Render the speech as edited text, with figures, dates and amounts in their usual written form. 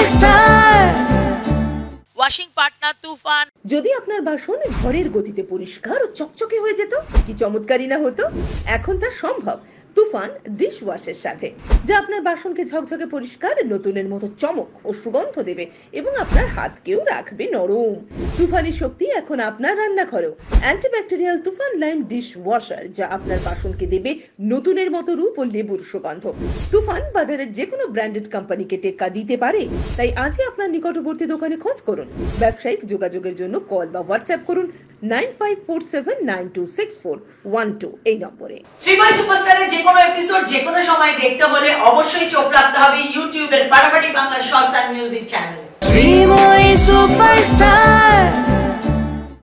Superstar. Washing partner তুফান। যদি আপনার বাসন ঝড়ের গতিতে পরিষ্কার ও চকচকে হয়ে যেত, কি চমৎকারই না হতো। এখন তা সম্ভব তুফান ডিশ ওয়াশের সাথে, যা আপনার বাসনকে ঝকঝকে পরিষ্কার, নতুনের মতো চমক ও সুগন্ধ দেবে এবং আপনার হাতকেও রাখবে নরম। তুফানি শক্তি এখন আপনার রান্নাঘরেও। Antibacterial Tufan lime dish washer, যা আপনার বাসনকে দেবে নতুনের মতো রূপ ও লেবুর সুগন্ধ। তুফান বাজারের যে কোনো ব্র্যান্ডেড কোম্পানিকে টেক্কা দিতে পারে, তাই আজই আপনার নিকটবর্তী দোকানে খোঁজ করুন। ব্যবসায়িক যোগাযোগের জন্য কল বা হোয়াটসঅ্যাপ করুন 9547926412 এই নম্বরে। শ্রীময় সুপারস্টারের যে কোনো এপিসোড যে কোনো সময় দেখতে হলে অবশ্যই চোখ রাখতে হবে ইউটিউবের ফাটাফাটি বাংলা শর্টস এন্ড মিউজিক চ্যানেলে। শ্রীময় সুপারস্টার।